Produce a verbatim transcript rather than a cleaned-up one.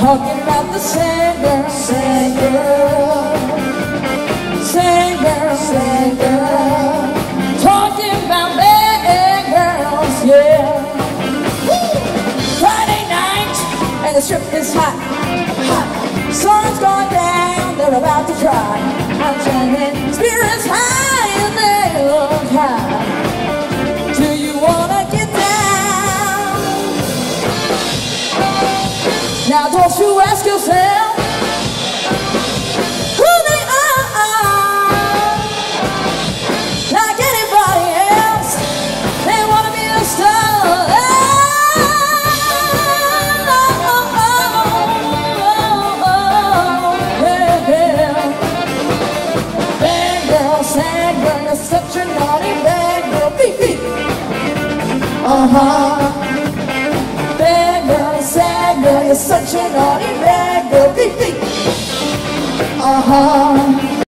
talking about the same girl, same girl, same girl, same girl. Talking about bad girls, yeah. Woo! Friday night and the strip is hot, hot. Sun's going down, they're about to cry. I'm shining, spirits high and they look high. Do you wanna get down? Now don't you ask yourself who they are. Like anybody else, they wanna be a star. Sad girl, you're such a naughty bad girl. Beep, beep. Uh-huh. Bad girl, sad girl, you're such a naughty bad girl. Beep, beep. Uh-huh.